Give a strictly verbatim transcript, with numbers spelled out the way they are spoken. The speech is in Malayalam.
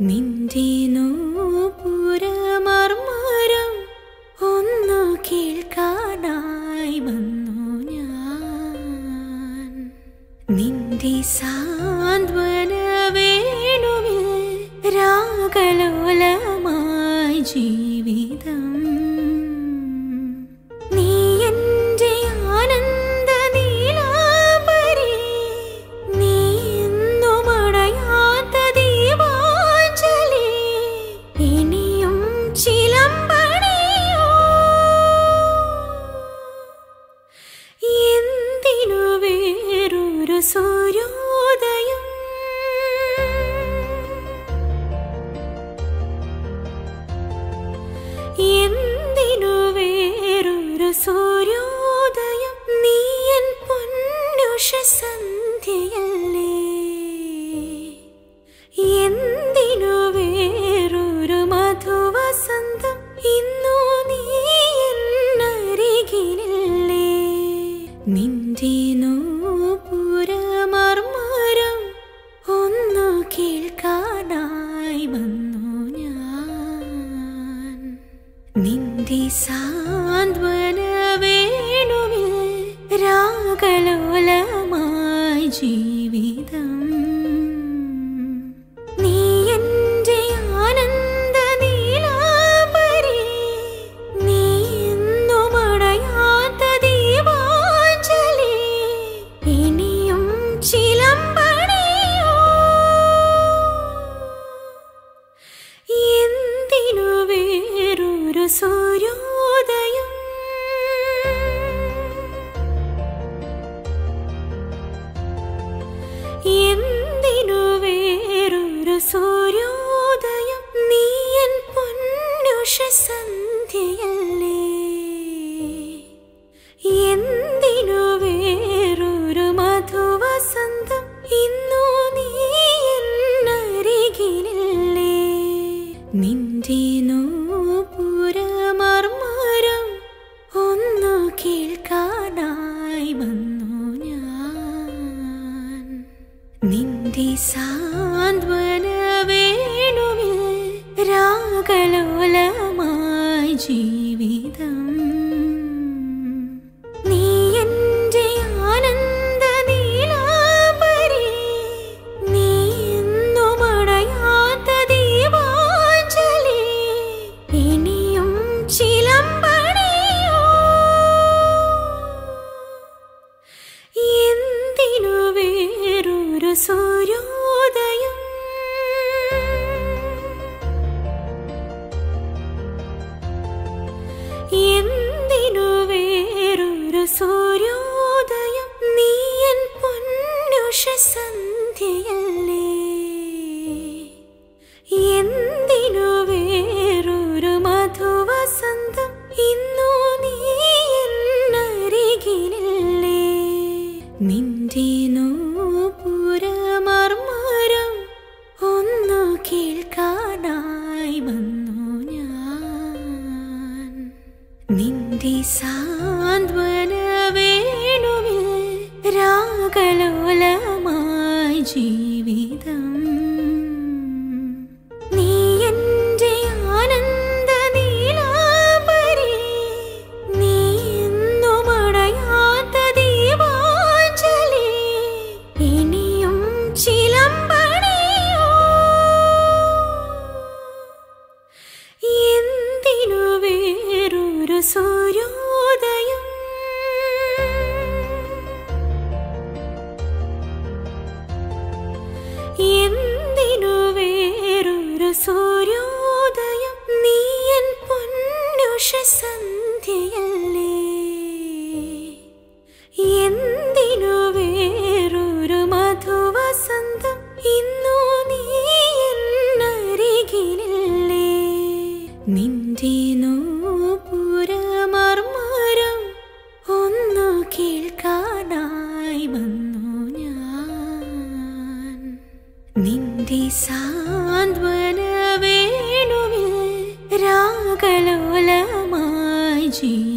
നിന്റെ നൂപുരമർമരം ഒന്നു കേൾക്കാനായി വന്നു ഞാൻ. നിന്റെ സാന്ത്വന വേണുവിൽ രാഗലോലമായി ജീവിതം. നീ എൻ്റെ ആനന്ദ നീലാംബരി, നീ എന്നും അടയാത്ത ദീപാഞ്ജലി. ഇനിയും ചിലമ്പണിയോ എന്തിനു വേറൊരു സൂര്യോദയം? എന്തിനു വേറൊരു സൂര്യോദയം? നീ എൻ പൊന്നുഷ സന്ധ്യയല്ലേ. എന്തിനു വേറൊരു മധുവസന്തം? ഇന്നു നീ എന്നരികിലില്ലേ. നിന്റെ നൂപുരമർമരം ഒന്നു കേൾക്കാനായി വന്നു ഞാൻ. നിന്റെ സാന്ത്വന വേണുവിൽ രാഗലോലമായി ജീവിതം. നീ എൻ്റെ ആനന്ദ നീലാംബരി, നീ എന്നും അടയാത്ത ദീപാഞ്ജലി. ഇനിയും ചിലമ്പണിയോ എന്തിനു വേറൊരു സൂര്യോദയം? എന്തിനു വേറൊരു സൂര്യോദയം? നീ എൻ പൊന്നുഷ സന്ധ്യയല്ലേ. എന്തിനു വേറൊരു മധുവസന്തം? ഇന്നു നീ എന്നരികിലില്ലേ. നിന്റെ നൂപുരമർമരം ഒന്നു കേൾക്കാനായി വന്നു ഞാൻ. നിന്റെ സാന്ത്വന വേണുവിൽ രാഗലോലമായി ജീവിതം. നീ എൻ്റെ ആനന്ദ നീലാംബരി, നീ എന്നും അടയാത്ത ദീപാഞ്ജലി. ഇനിയും ചിലമ്പണിയോ എന്തിനു വേറൊരു സൂര്യോദയം? എന്തിനു വേറൊരു സൂര്യോദയം? നീ എൻ പൊന്നുഷ സന്ധ്യയല്ലേ. എന്തിനു വേറൊരു മധുവസന്തം? ഇന്നു നീ എന്നരികിലില്ലേ. നിന്റെ നൂപുരമർമരം ഒന്നു കേൾക്കാനായി വന്നു ഞാൻ. നിന്റെ സാന്ത്വന വേണുവിൽ രാഗലോലമായി ജീവിതം. നീ എൻ്റെ ആനന്ദ നീലാംബരി, നീ എന്നും അടയാത്ത ദീപാഞ്ജലി. ഇനിയും ചിലമ്പണിയോ എന്തിനു വേറൊരു സൂര്യോദയം? എന്തിനു വേറൊരു സൂര്യോദയം? നീ എൻ പൊന്നുഷ സന്ധ്യയല്ലേ. എന്തിനു വേറൊരു മധുവസന്തം? ഇന്നു നീ എന്നരികിലില്ലേ. നിന്റെ നൂപുരമർമരം ഒന്നു കേൾക്കാനായി വന്നു ഞാൻ. നിന്റെ സാന്ത്വന വേണുവിൽ രാഗലോലമായി ജീവിതം.